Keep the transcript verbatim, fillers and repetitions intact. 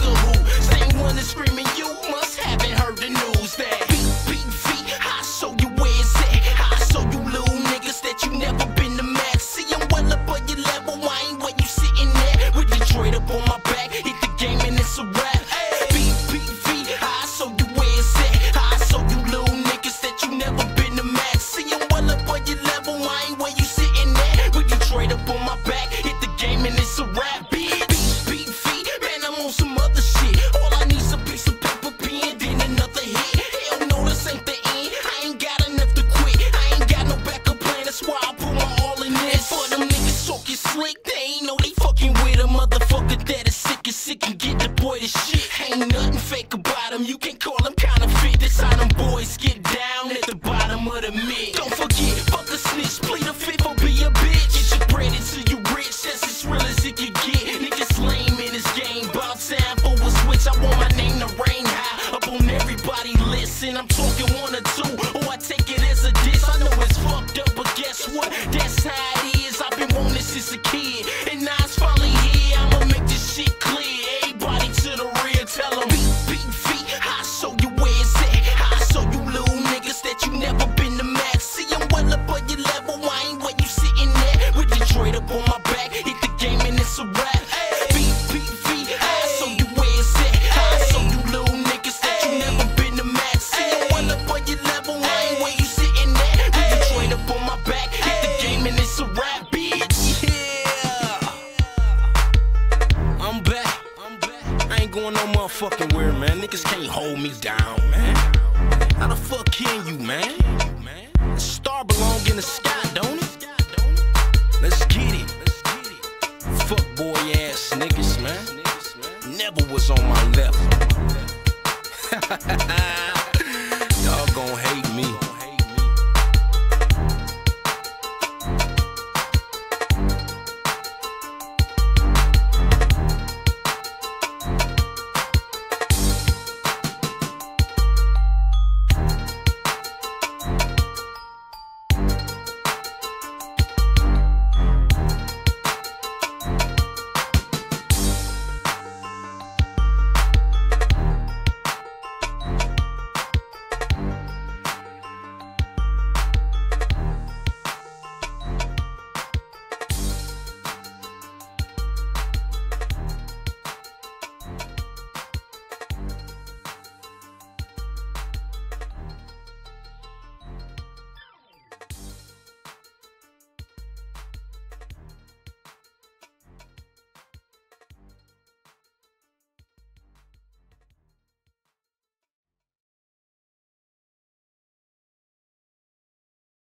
a who. Same one that's screaming, you must haven't heard the news that beat, beat, feet, I show you where it's at. I show you little niggas that you never been to max. See, I'm well up on your level, I ain't where you sitting at. With Detroit up on my back, hit the game and it's a wrap. Beat, beat, feet, I show you where it's at. I show you little niggas that you never been to max. See, I'm well up on your level, I ain't where you sitting at. With Detroit up on my back, hit the game and it's a wrap. Beat, beat, feet, man, I'm on some other shit. All I need's a piece of paper, pen, then another hit. Hell no, this ain't the end. I ain't got enough to quit. I ain't got no backup plan, that's why I put my all in this. For them niggas talking slick, they ain't know they fucking with a motherfucker that is sick and sick and get the boy the shit. Ain't nothing fake about him, you can call him counterfeit. That's how them boys get down at the bottom of the mid. Don't forget, fuck a snitch, plead a fifth or be a bitch. Get your bread until you rich, that's as real as it can get. Niggas lame in this game, bout time for a switch. I want my name to rain high up on everybody listen. I'm talking one or two, or I take it as a diss. I know it's fucked up, but guess what? That's how it is. I've been wanting since a kid, and now it's finally here. I'ma make this shit clear. Everybody to the rear, tell them beat, beat, feet. I show you where it's at. I show you little niggas that you never been to max. See, I'm well up on your level, I ain't where you sitting at. With Detroit up on my back, hit the game and it's a wrap. Beat, beat, feet. I show you where it's at. I show you little niggas that you never been to max. See, I'm well up on your level, I ain't where you sitting at. With Detroit up on my back, hit the game and it's a wrap, bitch. Yeah, I'm back. I'm back. I ain't going no motherfucking where, man. Niggas can't hold me down, man. How the fuck can you, man? The star belong in the sky, don't it? Let's get it. Fuck boy ass niggas, man. Never was on my level.